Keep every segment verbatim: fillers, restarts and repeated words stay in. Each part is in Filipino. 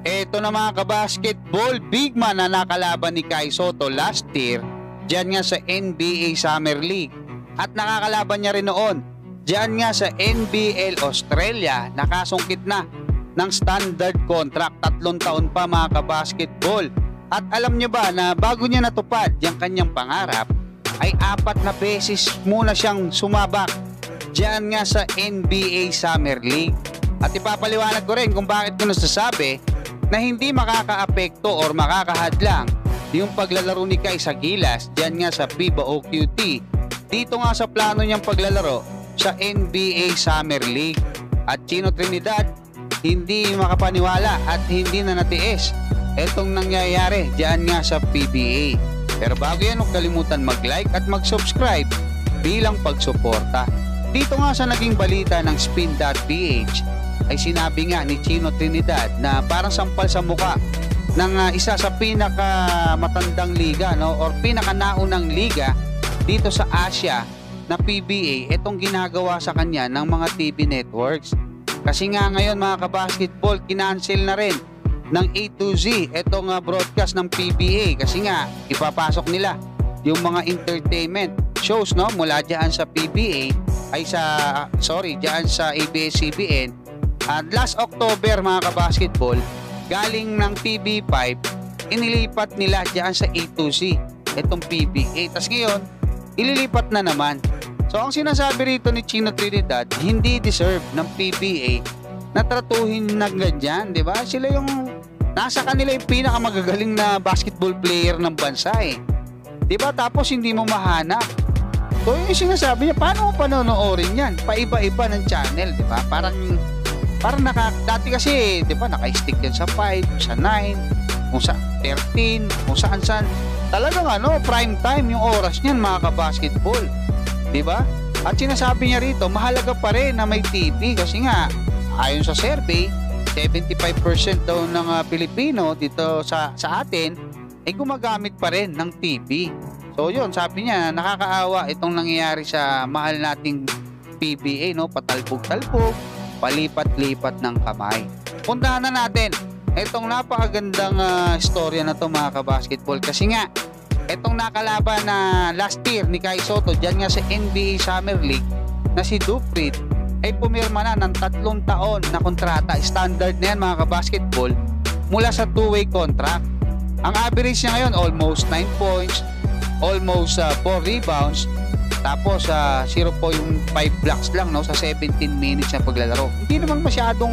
Eto na mga kabasketball, big man na nakalaban ni Kai Sotto last year diyan nga sa N B A Summer League. At nakakalaban niya rin noon diyan nga sa N B L Australia, nakasungkit na ng standard contract, tatlong taon pa mga kabasketball. At alam niyo ba na bago niya natupad yung kanyang pangarap, ay apat na beses muna siyang sumabak diyan nga sa N B A Summer League. At ipapaliwanag ko rin kung bakit ko nasasabi na hindi makakaapekto or makakahadlang yung paglalaro ni Kai sa Gilas diyan nga sa FIBA O Q T dito nga sa plano niyang paglalaro sa N B A Summer League. At Chino Trinidad hindi makapaniwala at hindi na natiis etong nangyayari diyan nga sa P B A. Pero bago yan, huwag kalimutan mag-like at mag-subscribe bilang pagsuporta. Dito nga sa naging balita ng spin dot p h ay sinabi nga ni Chino Trinidad na parang sampal sa muka ng uh, isa sa pinaka matandang liga, no, or pinaka naunang liga dito sa Asia na P B A, itong ginagawa sa kanya ng mga T V networks. Kasi nga ngayon mga kabasketball, kinancel na rin ng A to Z itong uh, broadcast ng P B A kasi nga ipapasok nila yung mga entertainment shows, no, mula diyan sa P B A ay sa sorry diyan sa A B S C B N. At last October mga kabasketball, galing ng T V five, inilipat nila diyan sa A to Z itong P B A. Tapos ngayon, ililipat na naman. So ang sinasabi rito ni Chino Trinidad, hindi deserve ng P B A na tratuhin na ganyan, di ba? Sila yung nasa kanila yung pinakamagagaling na basketball player ng bansa eh. Di ba? Tapos hindi mo mahanap. So yung sinasabi niya, paano mo panonoorin yan? Paiba-iba ng channel, di ba? Parang Parang naka, dati kasi, di ba, naka-stick yan sa five, sa nine, kung sa thirteen, kung saan saan. Talagang ano, prime time yung oras niyan mga kabasketball. Di ba? At sinasabi niya rito, mahalaga pa rin na may T V kasi nga, ayon sa survey, seventy-five percent daw ng uh, Pilipino dito sa, sa atin, ay gumagamit pa rin ng T V. So yun, sabi niya, nakakaawa itong nangyayari sa mahal nating P B A, no? Patalbog-talbog, palipat-lipat ng kamay. Puntahan na natin itong napakagandang uh, istorya na to mga kabasketball kasi nga itong nakalaban na last year ni Kai Sotto dyan nga sa N B A Summer League na si Dufrid ay pumirma na ng tatlong taon na kontrata. Standard na yan mga kabasketball mula sa two-way contract. Ang average niya ngayon almost nine points, almost uh, four rebounds, tapos uh, zero point five blocks lang, no, sa seventeen minutes na paglalaro. Hindi naman masyadong,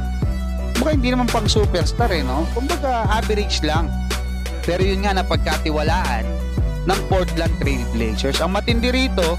mukhang hindi naman pang superstar eh, no? Kumbaga average lang. Pero yun nga na pagkatiwalaan ng Portland Trail Blazers. Ang matindi rito,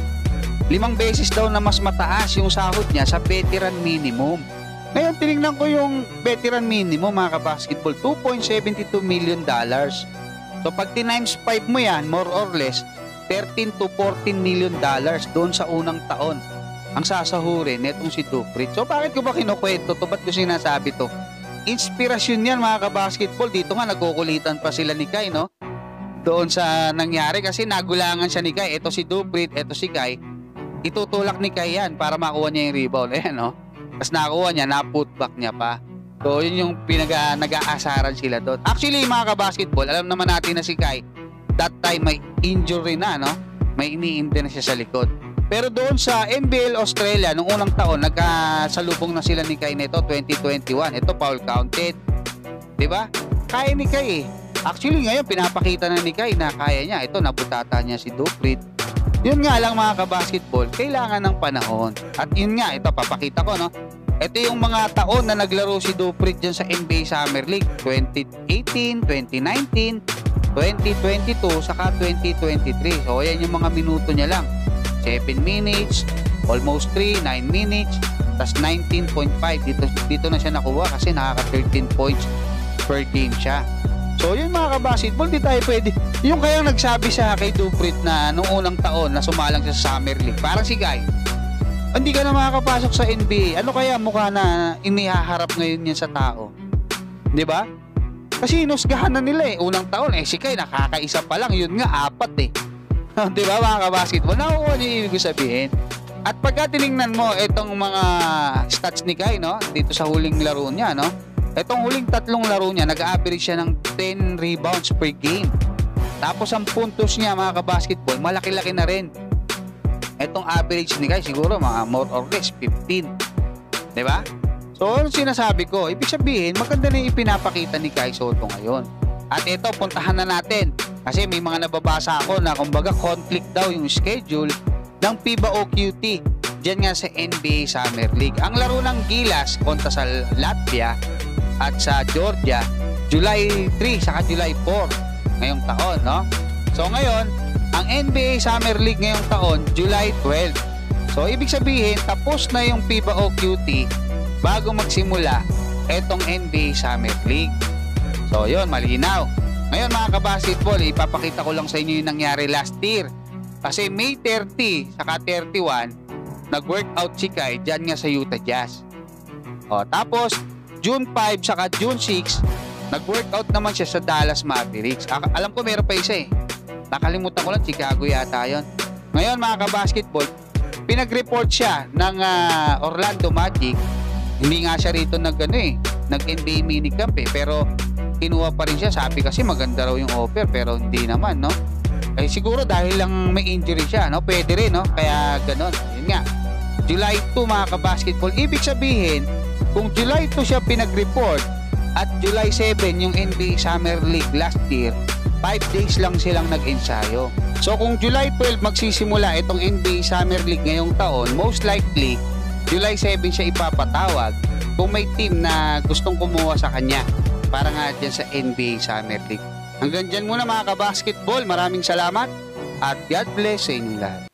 limang beses daw na mas mataas yung sahod niya sa veteran minimum. Ngayon tinignan ko yung veteran minimum mga kabasketball, two point seven two million dollars. So pag times five mo yan, more or less thirteen to fourteen million dollars doon sa unang taon ang sasahurin netong si Dufrid. So bakit ko ba kinukwento to? Ba't ko sinasabi to? Inspirasyon yan mga kabasketball. Dito nga nagkukulitan pa sila ni Kai, no? Doon sa nangyari kasi nagulangan siya ni Kai. Ito si Dufrid, ito si Kai. Itutulak ni Kai yan para makuha niya yung rebound. Ayan, no? Tapos nakuha niya, na-putback niya pa. So yun yung pinag- nag-aasaran sila doon. Actually mga kabasketball, alam naman natin na si Kai that time may injury na, no? May iniinde na siya sa likod. Pero doon sa N B L Australia, nung unang taon, nagkasalubong na sila ni Kai nito, twenty twenty-one. Ito, foul counted. Diba? Kaya ni Kai eh. Actually, ngayon, pinapakita na ni Kai na kaya niya. Ito, nabutata niya si Dufrid. Yun nga lang mga kabasketball, kailangan ng panahon. At yun nga, ito, papakita ko, no? Ito yung mga taon na naglaro si Dufrid dyan sa N B A Summer League. twenty eighteen, twenty nineteen, twenty twenty-two, saka twenty twenty-three. So, ayan yung mga minuto niya lang. seven minutes, almost three, nine minutes, tas nineteen point five. Dito, dito na siya nakuha kasi nakaka thirteen points per game siya. So, yun mga kabasketball, di tayo pwede. Yung kayang nagsabi sa kay Dufrid na nung unang taon na sumalang sa Summer League, parang si Guy, hindi ka na makakapasok sa N B A. Ano kaya mukha na inihaharap ngayon yan sa tao? Di ba? Kasi inusgahan na nila eh. Unang taon eh, si Kai nakakaisa pa lang. Yun nga, apat eh. Di ba mga kabasketball? Nakukuha niyo yung ibig sabihin. At pagka tinignan mo itong mga stats ni Kai, no? Dito sa huling laro niya, no? Itong huling tatlong laro niya, nag-average siya ng ten rebounds per game. Tapos ang puntos niya mga kabasketball, malaki-laki na rin. Itong average ni Kai siguro mga more or less fifteen. Diba? So, sinasabi ko, ibig sabihin, maganda na yung ipinapakita ni Kai Sotto ngayon. At ito, puntahan na natin. Kasi may mga nababasa ako na kumbaga conflict daw yung schedule ng FIBA O Q T diyan nga sa N B A Summer League. Ang laro ng Gilas kontra sa Latvia at sa Georgia, July three saka July four ngayong taon, no? So ngayon, ang N B A Summer League ngayong taon, July twelve. So ibig sabihin, tapos na yung FIBA O Q T bago magsimula etong N B A Summer League. So yun, malinaw. Ngayon mga kabasketball, ipapakita ko lang sa inyo yung nangyari last year. Kasi May thirty saka thirty-one, nag-workout si Kai dyan nga sa Utah Jazz. O, tapos, June five saka June six, nag-workout naman siya sa Dallas Mavericks. Ak- alam ko meron pa isa eh. Nakalimutan ko lang, Chicago yata yun. Ngayon mga kabasketball, pinag-report siya ng uh, Orlando Magic. Hindi nga siya rito nag, ano, eh, nag-N B A minicamp eh. Pero kinuha pa rin siya. Sabi kasi maganda raw yung offer pero hindi naman, no? Eh siguro dahil lang may injury siya, no? Pwede rin, no? Kaya ganon. Yun nga. July two mga kabasketball. Ibig sabihin, kung July two siya pinag-report at July seven yung N B A Summer League last year, five days lang silang nag-ensayo. So kung July twelve magsisimula itong N B A Summer League ngayong taon, most likely July seven siya ipapatawag kung may team na gustong kumuha sa kanya para nga dyan sa N B A Summer League. Hanggang dyan muna mga kabasketball. Maraming salamat at God bless sa inyong lahat.